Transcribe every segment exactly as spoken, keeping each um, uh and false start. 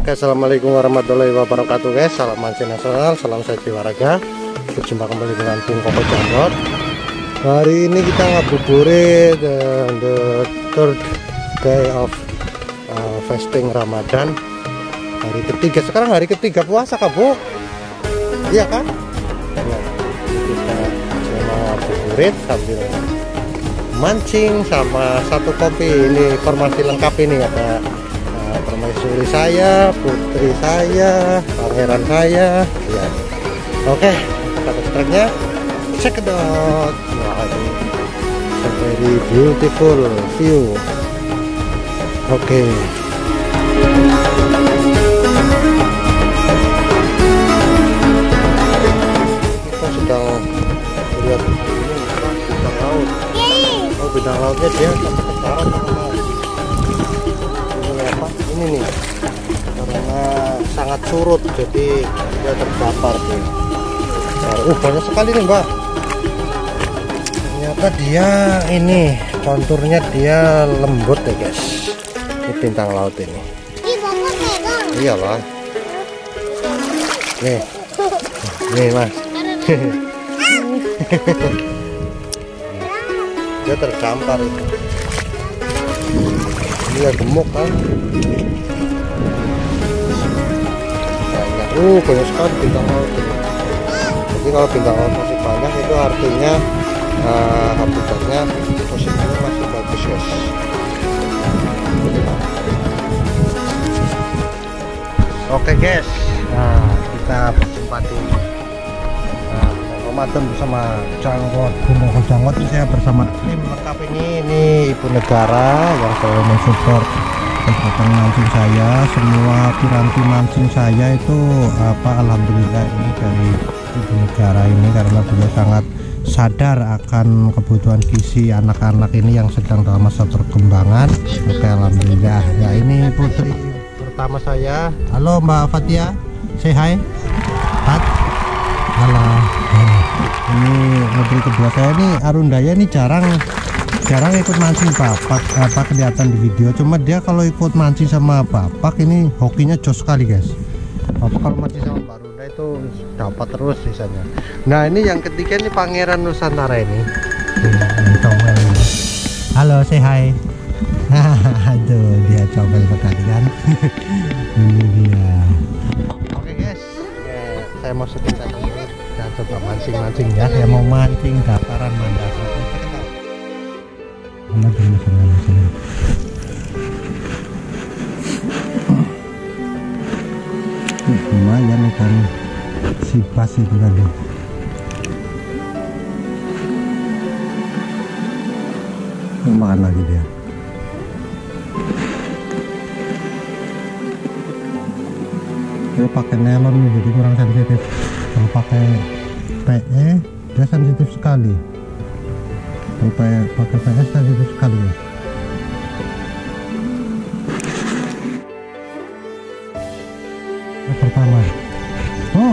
Oke, assalamualaikum warahmatullahi wabarakatuh guys. Salam mancing nasional, salam sehat jiwa. Berjumpa kembali dengan tim Koko Jamrot. Hari ini kita ngabuburit the, the third day of uh, fasting Ramadan. Hari ketiga, sekarang hari ketiga puasa Kak Bu? Iya kan? Ya, kita mau ngabuburit sambil mancing sama satu kopi. Ini formasi lengkap ini, ada uh, permaisuri saya, putri saya, pangeran saya ya. Oke, satu streknya check it out. Wah, ini a very beautiful view. Oke, kita sedang lihat bintang laut. Oh, bintang lautnya dia sampai ke darat teman-teman. Ini apa? Ini nih, karena sangat surut jadi dia terdampar nih. Uh, banyak sekali nih Mbak. Ternyata dia ini konturnya dia lembut ya guys. Ini bintang laut ini. Iyalah. Nih, nih mas. Dia terdampar itu. Dia gemuk kan. Banyak. Uh, banyak sekali bintang laut ini. Jadi kalau bintang laut masih banyak itu artinya uh, habitatnya posisinya masih bagus guys. Oke guys, nah kita berjumpa di uh, Ramadan bersama Jamrot Koko Jamrot. Saya bersama tim lengkap ini, ini ibu negara yang selalu mensupport kegiatan mancing saya. Semua piranti mancing saya itu apa alhamdulillah ini dari ibu negara ini, karena beliau sangat sadar akan kebutuhan gizi anak-anak ini yang sedang dalam masa perkembangan. Oke, alhamdulillah. Ya, ini putri pertama saya. Halo Mbak Fatia, say hi. Pat. Halo. Ini putri kedua saya nih, Arundaya ini jarang jarang ikut mancing bapak apa kelihatan di video. Cuma dia kalau ikut mancing sama bapak ini hokinya jos sekali guys. Bapak kalau mancing sama Mbak Runda itu dapat terus sisanya. Nah, ini yang ketiga ini Pangeran Nusantara ini. Halo, say hi. Aduh, dia comel sekali kan. Ini dia. Oke guys, ya, saya mau syuting tadi. Kita coba mancing-mancing ya. Yang mau mancing dataran Mandar. Mana dulu sana. Lumayan ikan sipas itu tadi. Makan lagi dia. Dia pakai nelon jadi kurang sensitif. Kalau pakai P E dia sensitif sekali. Kalau pakai P S sensitif sekali ya. Pertama, oh,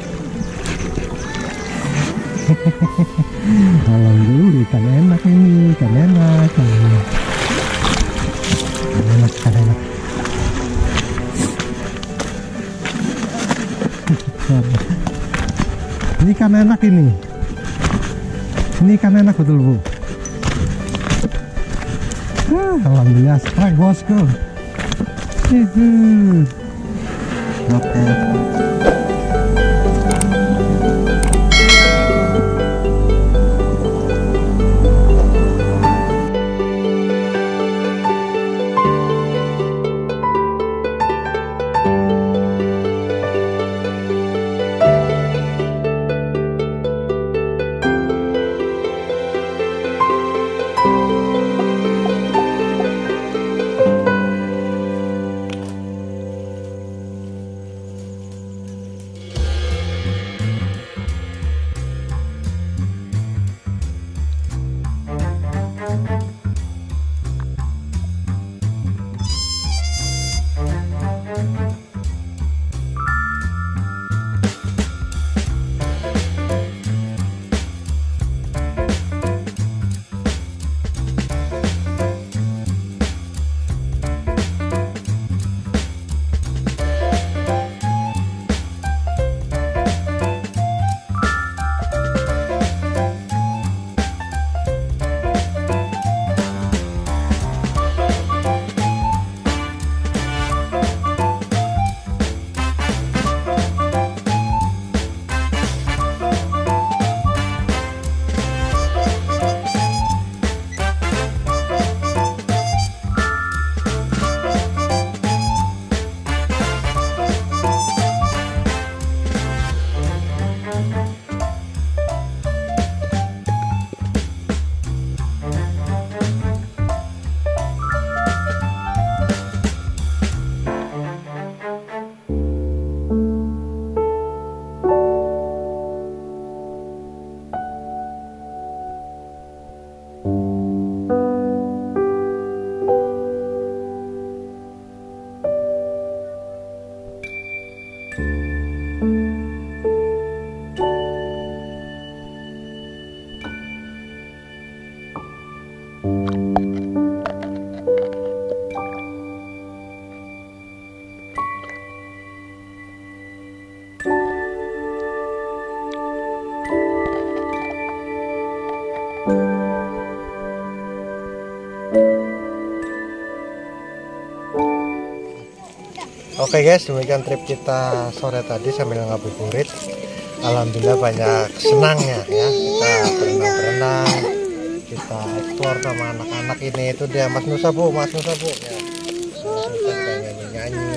alhamdulillah ikan enak ini, ikan enak, ikan enak, ikan enak. Ini ikan enak ini, ini ikan enak betul Bu. Ah, alhamdulillah, strike bosku. Oke. Okay. Oke guys, demikian trip kita sore tadi sambil ngabuburit. Alhamdulillah banyak senangnya ya. Kita berenang-berenang, kita eksplor sama anak-anak ini. Itu dia Mas Nusa Bu, Mas Nusa Bu ya. Mas Nusa nyanyi-nyanyi.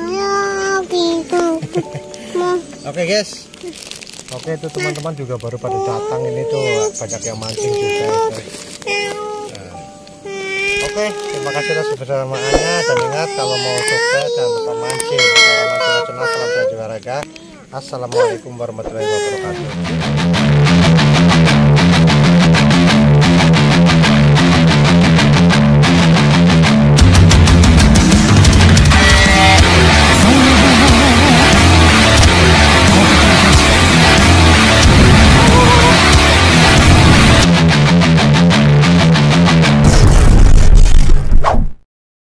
Oke guys. Oke itu teman-teman juga baru pada datang ini tuh banyak yang mancing juga itu. Nah. Oke, terima kasih atas kebersamaannya dan ingat kalau mau sukses jangan lupa mancing. Salam mancing nasional, salam sehat jiwa raga. Assalamualaikum warahmatullahi wabarakatuh.